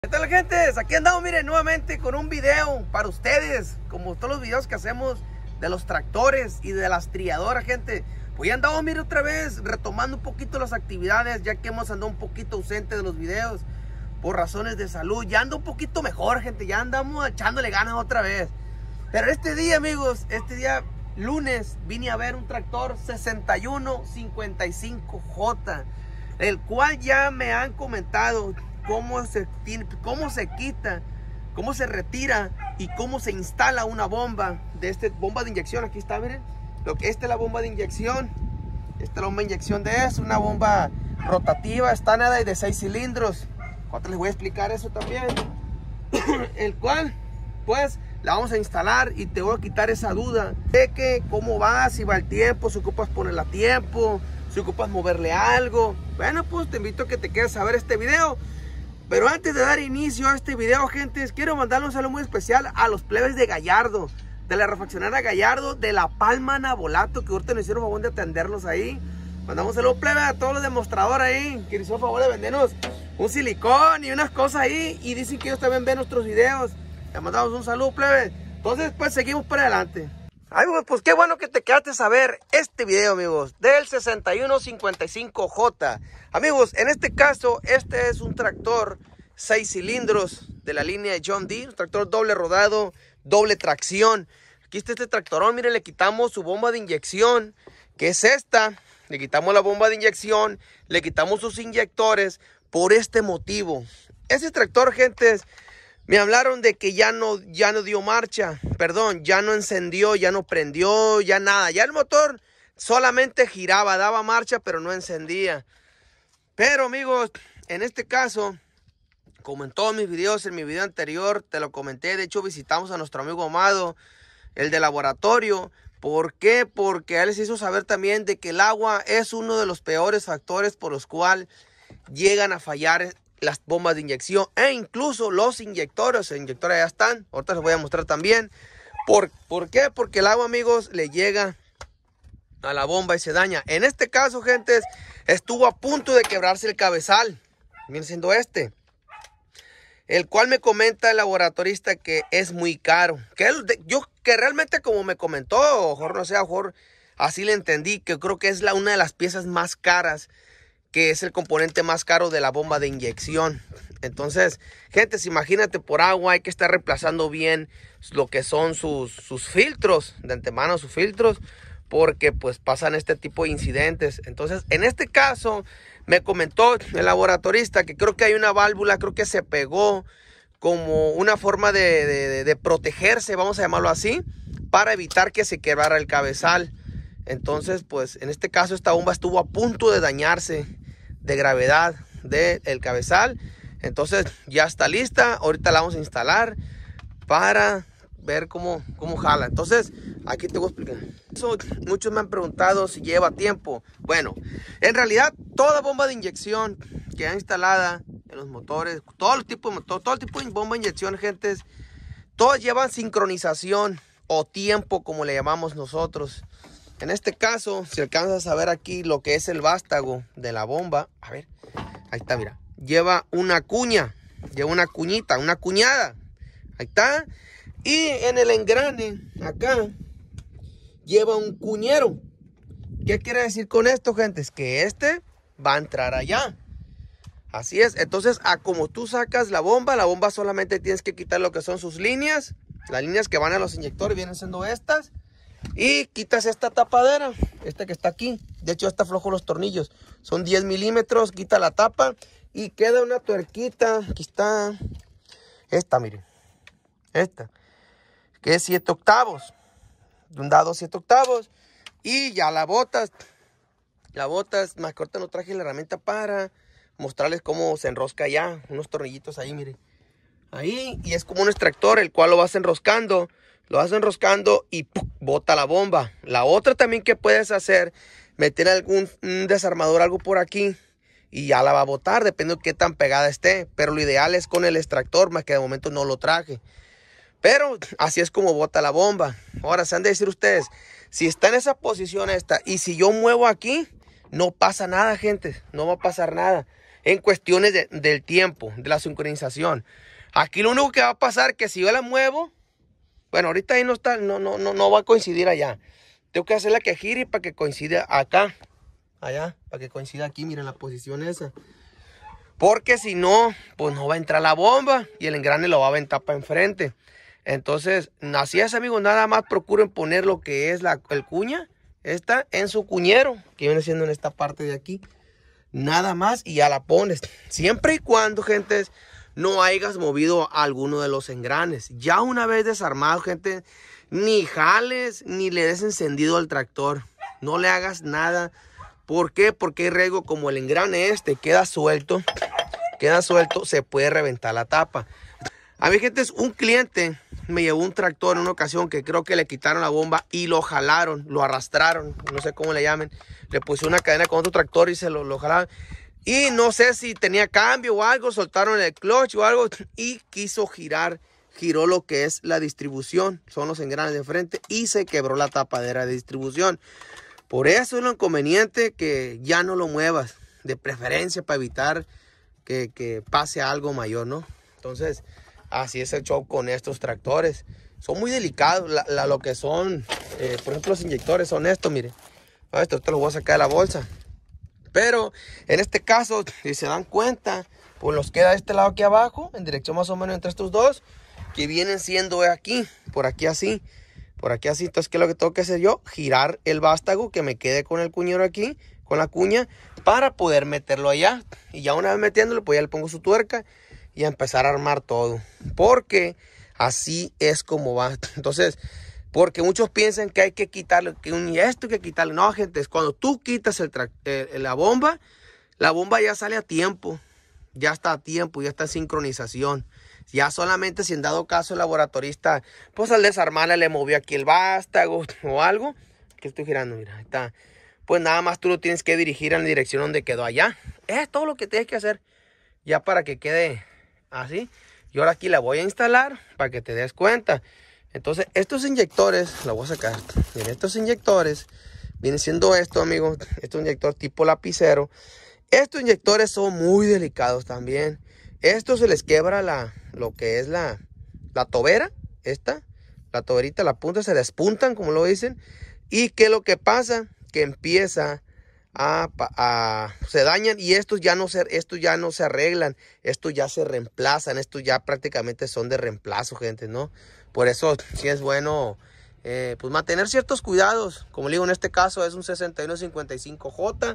¿Qué tal, gente? Aquí andamos, miren, nuevamente con un video para ustedes, como todos los videos que hacemos de los tractores y de las triadoras, gente. Pues ya andamos, miren, otra vez retomando un poquito las actividades, ya que hemos andado un poquito ausente de los videos por razones de salud. Ya ando un poquito mejor, gente, ya andamos echándole ganas otra vez. Pero este día, amigos, este día lunes, vine a ver un tractor 6155J, el cual ya me han comentado cómo se quita, cómo se retira y cómo se instala una bomba bomba de inyección. Aquí está, miren, esta es la bomba de inyección. Esta es la bomba de inyección una bomba rotativa estándar de 6 cilindros. Ahora les voy a explicar eso también. El cual, pues, la vamos a instalar y te voy a quitar esa duda de que cómo va, si va el tiempo, si ocupas ponerla a tiempo, si ocupas moverle algo. Bueno, pues te invito a que te quedes a ver este video. Pero antes de dar inicio a este video, gente, quiero mandarle un saludo muy especial a los plebes de Gallardo, de la refaccionaria Gallardo, de La Palma Nabolato, que ahorita nos hicieron favor de atenderlos ahí. Mandamos un saludo, plebe, a todos los demostradores ahí, que nos hicieron favor de vendernos un silicón y unas cosas ahí, y dicen que ellos también ven nuestros videos. Les mandamos un saludo, plebe. Entonces, pues, seguimos por adelante. Ay, pues qué bueno que te quedaste a ver este video, amigos, del 6155J. Amigos, en este caso, este es un tractor 6 cilindros de la línea de John Deere, un tractor doble rodado, doble tracción. Aquí está este tractorón, miren, le quitamos su bomba de inyección, que es esta. Le quitamos la bomba de inyección, le quitamos sus inyectores por este motivo. Ese tractor, gente, me hablaron de que ya no dio marcha, perdón, ya no encendió, ya no prendió, ya nada. Ya el motor solamente giraba, daba marcha, pero no encendía. Pero, amigos, en este caso, como en todos mis videos, en mi video anterior te lo comenté. De hecho, visitamos a nuestro amigo Amado, el de laboratorio. ¿Por qué? Porque a él les hizo saber también de que el agua es uno de los peores factores por los cuales llegan a fallar las bombas de inyección e incluso los inyectores. Los inyectores ya están, ahorita les voy a mostrar también. ¿Por qué? Porque el agua, amigos, le llega a la bomba y se daña. En este caso, gente, estuvo a punto de quebrarse el cabezal. Viene siendo el cual me comenta el laboratorista que es muy caro. Que realmente, como me comentó, mejor no sé, mejor así le entendí, que creo que es una de las piezas más caras, que es el componente más caro de la bomba de inyección. Entonces, gente, imagínate, por agua hay que estar reemplazando bien lo que son sus filtros, de antemano sus filtros, porque pues pasan este tipo de incidentes. Entonces, en este caso, me comentó el laboratorista que creo que hay una válvula, creo que se pegó como una forma de protegerse, vamos a llamarlo así, para evitar que se quebrara el cabezal. Entonces, pues, en este caso, esta bomba estuvo a punto de dañarse de gravedad del cabezal. Entonces, ya está lista. Ahorita la vamos a instalar para ver cómo jala. Entonces, aquí te voy a explicar. Muchos me han preguntado si lleva tiempo. Bueno, en realidad, toda bomba de inyección que hay instalada en los motores, todo el tipo de bomba de inyección, gente, todas llevan sincronización o tiempo, como le llamamos nosotros. En este caso, si alcanzas a ver aquí lo que es el vástago de la bomba, a ver, ahí está, mira, lleva una cuña, lleva una cuñita, una cuñada, ahí está. Y en el engrane, acá, lleva un cuñero. ¿Qué quiere decir con esto, gente? Es que este va a entrar allá. Así es. Entonces, como tú sacas la bomba solamente tienes que quitar lo que son sus líneas. Las líneas que van a los inyectores vienen siendo estas. Y quitas esta tapadera, esta que está aquí. De hecho, está flojo los tornillos. Son 10 milímetros, quita la tapa. Y queda una tuerquita. Aquí está. Esta, miren. Esta. Que es 7 octavos. De un dado 7 octavos. Y ya la botas. La botas. Más que ahorita no traje la herramienta para mostrarles cómo se enrosca ya. Unos tornillitos ahí, miren. Ahí. Y es como un extractor, el cual lo vas enroscando. Lo vas enroscando y ¡pum!, bota la bomba. La otra también que puedes hacer, meter algún desarmador, algo por aquí, y ya la va a botar, depende de qué tan pegada esté. Pero lo ideal es con el extractor, más que de momento no lo traje. Pero así es como bota la bomba. Ahora, se han de decir ustedes, si está en esa posición esta, y si yo muevo aquí, no pasa nada, gente. No va a pasar nada. en cuestiones del tiempo, de la sincronización. Aquí lo único que va a pasar es que si yo la muevo, bueno, ahorita ahí no está, no va a coincidir allá. Tengo que hacerla que gire para que coincida acá, allá, para que coincida aquí, miren la posición esa. Porque si no, pues no va a entrar la bomba y el engrane lo va a aventar para enfrente. Entonces, así es, amigos, nada más procuren poner lo que es el cuña, esta en su cuñero, que viene siendo en esta parte de aquí. Nada más y ya la pones. Siempre y cuando, gente, no hayas movido alguno de los engranes. Ya una vez desarmado, gente, ni jales ni le des encendido al tractor. No le hagas nada. ¿Por qué? Porque hay riesgo, como el engrane queda suelto, se puede reventar la tapa. A mí, gente, un cliente me llevó un tractor en una ocasión que creo que le quitaron la bomba y lo jalaron, lo arrastraron, no sé cómo le llamen. Le puse una cadena con otro tractor y se lo jalaron. Y no sé si tenía cambio o algo, soltaron el clutch o algo y quiso girar. Giró lo que es la distribución, son los engranes de frente, y se quebró la tapadera de distribución. Por eso es lo inconveniente que ya no lo muevas, de preferencia para evitar que pase algo mayor, ¿no? Entonces, así es el show con estos tractores. Son muy delicados, lo que son, por ejemplo, los inyectores son estos, miren. Esto te lo voy a sacar de la bolsa. Pero en este caso, si se dan cuenta, pues los queda de este lado aquí abajo, en dirección más o menos entre estos dos, que vienen siendo aquí, por aquí así. Por aquí así, entonces, ¿qué es lo que tengo que hacer yo? Girar el vástago, que me quede con el cuñero aquí, con la cuña, para poder meterlo allá. Y ya una vez metiéndolo, pues ya le pongo su tuerca y a empezar a armar todo. Porque así es como va. Entonces, porque muchos piensan que hay que quitarle, que esto hay que quitarle. No, gente, es cuando tú quitas la bomba ya sale a tiempo. Ya está a tiempo, ya está en sincronización. Ya solamente si en dado caso el laboratorista, pues al desarmarla le movió aquí el vástago o algo. Que estoy girando, mira, ahí está. Pues nada más tú lo tienes que dirigir en la dirección donde quedó allá. Es todo lo que tienes que hacer. Ya para que quede así. Y ahora aquí la voy a instalar para que te des cuenta. Entonces estos inyectores, la voy a sacar. Miren, estos inyectores, viene siendo esto, amigos. Este inyector tipo lapicero. Estos inyectores son muy delicados también. Esto se les quebra lo que es la tobera, la toberita, la punta, se despuntan, como lo dicen. Y que lo que pasa, que empieza se dañan y estos ya no se arreglan, estos ya se reemplazan, estos ya prácticamente son de reemplazo, gente, ¿no? Por eso sí es bueno pues mantener ciertos cuidados. Como le digo, en este caso es un 6155J.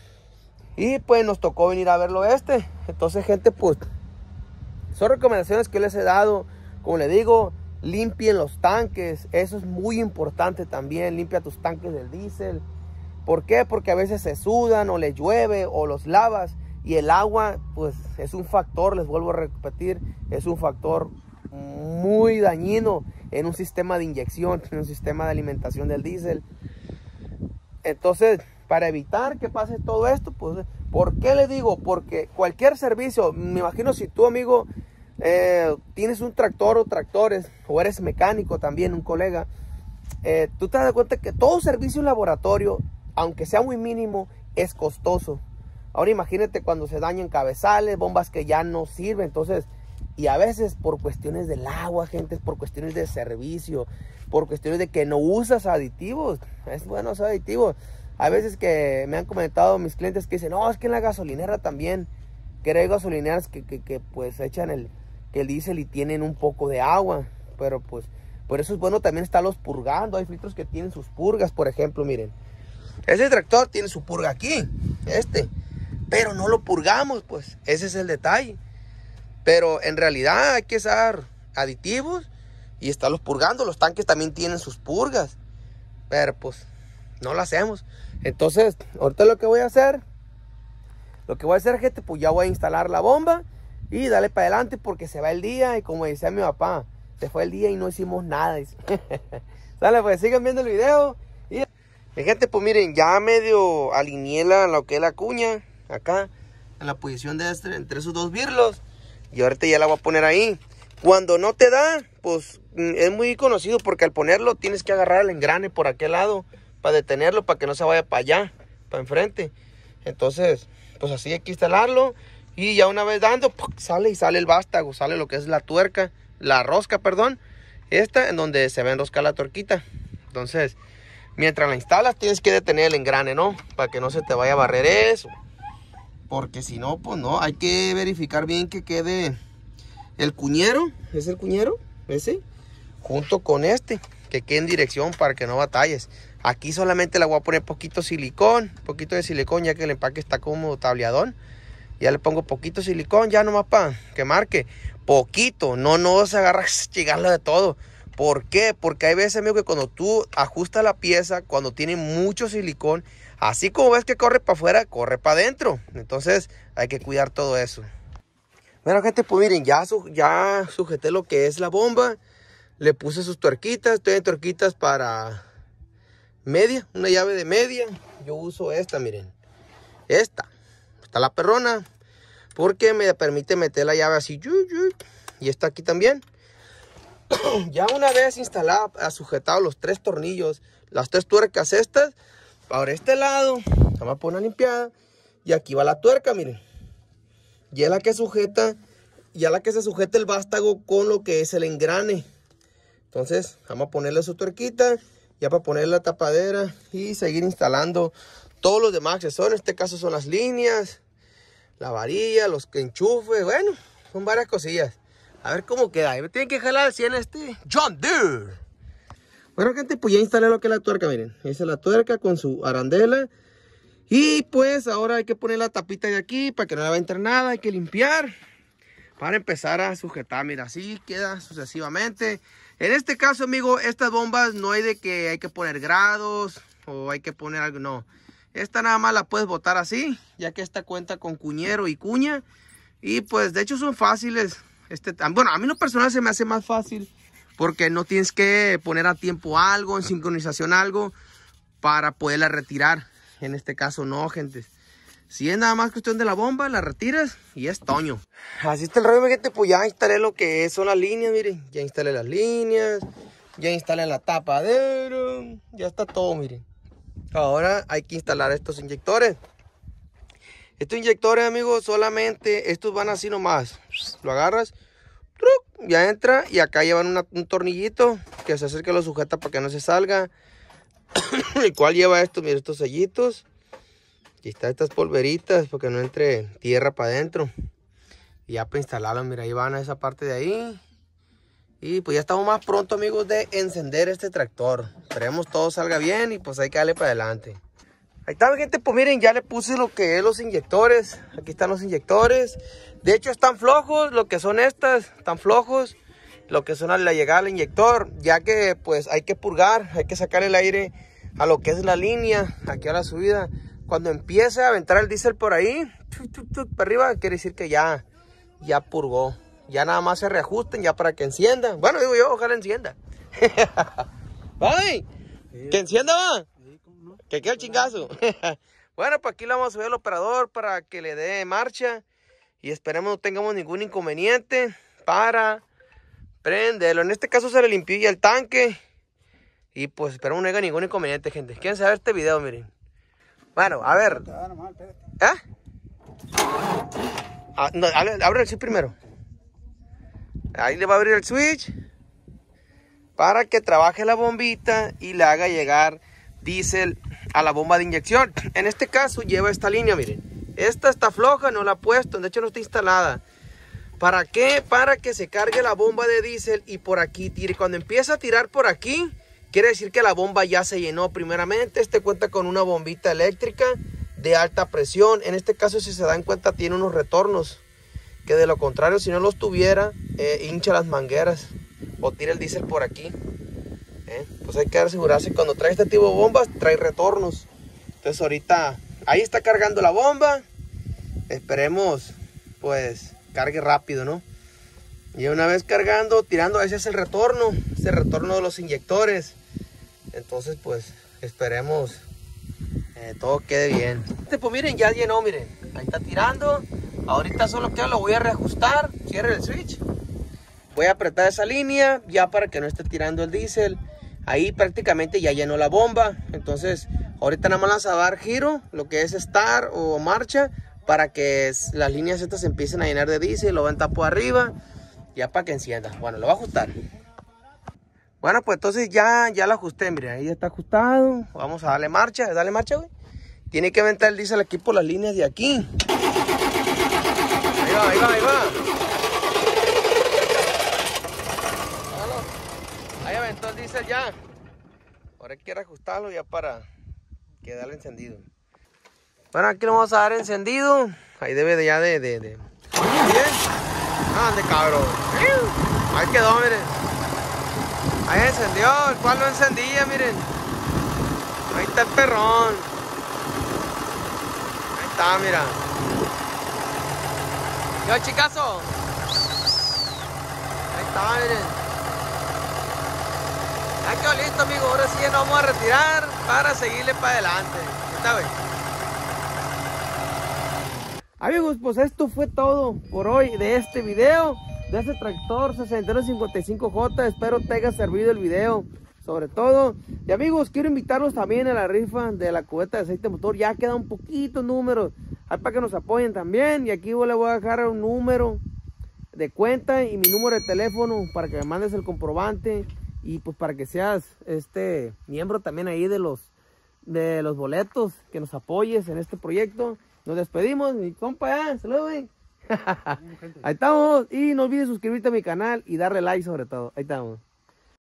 Y pues nos tocó venir a verlo Entonces, gente, pues son recomendaciones que les he dado. Como le digo, limpien los tanques. Eso es muy importante también. Limpia tus tanques del diésel. ¿Por qué? Porque a veces se sudan o le llueve o los lavas. Y el agua, pues es un factor, les vuelvo a repetir, es un factor muy dañino en un sistema de inyección, en un sistema de alimentación del diésel. Entonces, para evitar que pase todo esto, pues, ¿por qué le digo? Porque cualquier servicio, me imagino si tú, amigo, tienes un tractor o tractores, o eres mecánico también, un colega, tú te das cuenta que todo servicio en laboratorio, aunque sea muy mínimo, es costoso. Ahora imagínate cuando se dañan cabezales, bombas que ya no sirven, entonces, y a veces por cuestiones del agua, gente, por cuestiones de servicio, por cuestiones de que no usas aditivos, es bueno usar aditivos. A veces que me han comentado mis clientes que dicen, no, es que en la gasolinera también, que hay gasolineras que pues echan el diésel y tienen un poco de agua, pero pues por eso es bueno también estarlos purgando. Hay filtros que tienen sus purgas, por ejemplo, miren, ese tractor tiene su purga aquí, pero no lo purgamos, pues ese es el detalle. Pero en realidad hay que usar aditivos y estarlos purgando. Los tanques también tienen sus purgas, pero pues no lo hacemos. Entonces, ahorita lo que voy a hacer, gente, pues ya voy a instalar la bomba y darle para adelante porque se va el día. Y como decía mi papá, se fue el día y no hicimos nada. Sale, pues sigan viendo el video. Y gente, pues miren, ya medio alineé lo que es la cuña acá en la posición de entre esos dos birlos. Y ahorita ya la voy a poner ahí. Cuando no te da, pues es muy conocido porque al ponerlo tienes que agarrar el engrane por aquel lado para detenerlo, para que no se vaya para allá, para enfrente. Entonces, pues así hay que instalarlo. Y ya una vez dando, sale el vástago, sale lo que es la tuerca, la rosca, perdón. Esta en donde se va a enroscar la tuerquita. Entonces, mientras la instalas tienes que detener el engrane, ¿no? Para que no se te vaya a barrer eso. Porque si no, pues no, hay que verificar bien que quede el cuñero. ¿Es el cuñero? Ese. Junto con este, que quede en dirección para que no batalles. Aquí solamente le voy a poner poquito de silicón, ya que el empaque está como tableadón. Ya le pongo poquito silicón, ya nomás para que marque. Poquito, no se agarra llegarle de todo. ¿Por qué? Porque hay veces, amigo, que cuando tú ajustas la pieza, cuando tiene mucho silicón, así como ves que corre para afuera, corre para adentro. Entonces hay que cuidar todo eso. Bueno, gente, pues miren, ya sujeté lo que es la bomba. Le puse sus tuerquitas, tiene tuerquitas para media, una llave de media. Yo uso esta, miren. Esta. Está la perrona. Porque me permite meter la llave así. Y esta aquí también. Ya una vez instalada, sujetado los 3 tornillos, las 3 tuercas estas, ahora este lado, vamos a poner una limpiada. Y aquí va la tuerca, miren. Ya la que sujeta, ya la que se sujeta el vástago con lo que es el engrane. Entonces, vamos a ponerle su tuerquita, ya para ponerle la tapadera y seguir instalando todos los demás accesorios. En este caso son las líneas, la varilla, los enchufes, bueno, son varias cosillas. A ver cómo queda. Me tienen que jalar así en este John Deere. Bueno, gente, pues ya instalé lo que es la tuerca, miren. Esa es la tuerca con su arandela. Y pues ahora hay que poner la tapita de aquí para que no le va a entrar nada. Hay que limpiar para empezar a sujetar. Mira, así queda sucesivamente. En este caso, amigo, estas bombas no hay de que hay que poner grados o hay que poner algo, no. Esta nada más la puedes botar así, ya que esta cuenta con cuñero y cuña. Y pues de hecho son fáciles. Bueno, a mí lo personal se me hace más fácil porque no tienes que poner a tiempo algo, en sincronización algo, para poderla retirar. En este caso no, gente. Si es nada más cuestión de la bomba, la retiras y es toño. Así está el rollo, gente. Pues ya instalé lo que son las líneas, miren. Ya instalé las líneas, ya instalé la tapadera, ya está todo, miren. Ahora hay que instalar estos inyectores. Estos inyectores, amigos, solamente estos van así nomás. Lo agarras, ya entra y acá llevan un tornillito que se acerca, lo sujeta para que no se salga. El cual lleva estos, miren, estos sellitos. Aquí está estas polveritas para que no entre tierra para adentro. Y ya para instalarlo, mira, ahí van a esa parte de ahí. Y pues ya estamos más pronto, amigos, de encender este tractor. Esperemos todo salga bien y pues hay que darle para adelante. Ahí está, gente, pues miren, ya le puse lo que es los inyectores. Aquí están los inyectores. De hecho están flojos, lo que son estas, están flojos. Lo que son a la llegada al inyector, ya que pues hay que purgar, hay que sacar el aire a lo que es la línea, aquí a la subida. Cuando empiece a aventar el diésel por ahí, para arriba, quiere decir que ya purgó. Ya nada más se reajusten ya para que encienda. Bueno, digo yo, ojalá encienda. ¡Ay! ¿Que encienda, va? Que quede el chingazo. Bueno, pues aquí le vamos a subir al operador para que le dé marcha. Y esperemos no tengamos ningún inconveniente para prenderlo. En este caso se le limpió ya el tanque. Y pues esperemos no haya ningún inconveniente, gente. ¿Quieren saber este video? Miren. Bueno, a ver. No, abre el switch primero. Ahí le va a abrir el switch para que trabaje la bombita y le haga llegar diésel a la bomba de inyección. En este caso lleva esta línea, miren. Esta está floja, no la he puesto, de hecho no está instalada. ¿Para qué? Para que se cargue la bomba de diésel y por aquí tire. Cuando empieza a tirar por aquí, quiere decir que la bomba ya se llenó primeramente. Este cuenta con una bombita eléctrica de alta presión. En este caso, si se dan cuenta, tiene unos retornos. Que de lo contrario, si no los tuviera, hincha las mangueras o tira el diésel por aquí. Pues hay que asegurarse cuando trae este tipo de bombas, trae retornos. Entonces ahorita, ahí está cargando la bomba. Esperemos, pues, cargue rápido, ¿no? Y una vez cargando, tirando, ese es el retorno de los inyectores. Entonces, pues, esperemos todo quede bien. Pues miren, ya llenó, miren. Ahí está tirando. Ahorita solo que lo voy a reajustar. Cierre el switch. Voy a apretar esa línea ya para que no esté tirando el diésel. Ahí prácticamente ya llenó la bomba. Entonces, ahorita nada más vamos a dar giro, lo que es start o marcha, para que las líneas estas se empiecen a llenar de diésel. Lo va en tapo arriba, ya para que encienda. Bueno, lo va a ajustar. Bueno, pues entonces ya lo ajusté, mire, ahí ya está ajustado. Vamos a darle marcha, güey. Tiene que aventar el diésel aquí por las líneas de aquí. Ahí va. Ahí aventó el diésel ya. Ahora quiero ajustarlo ya para que darle encendido. Bueno, aquí lo vamos a dar encendido. Ahí debe de ya de... Bien. Ande, cabrón. Ahí quedó, miren. Ahí encendió, el cual lo encendía, miren. Ahí está el perrón. Ahí está, mira. Yo, chicazo. Ahí está, miren. Ya quedó listo, amigo. Ahora sí ya nos vamos a retirar para seguirle para adelante. ¿Está bien? Amigos, pues esto fue todo por hoy de este video, de este tractor 6255J. Espero te haya servido el video, sobre todo. Y amigos, quiero invitarlos también a la rifa de la cubeta de aceite motor. Ya queda un poquito números, ahí para que nos apoyen también. Y aquí yo le voy a dejar un número de cuenta y mi número de teléfono para que me mandes el comprobante. Y pues para que seas miembro también ahí de los boletos, que nos apoyes en este proyecto. Nos despedimos, mi compa, saludos, güey. Ahí estamos, y no olvides suscribirte a mi canal y darle like sobre todo. Ahí estamos.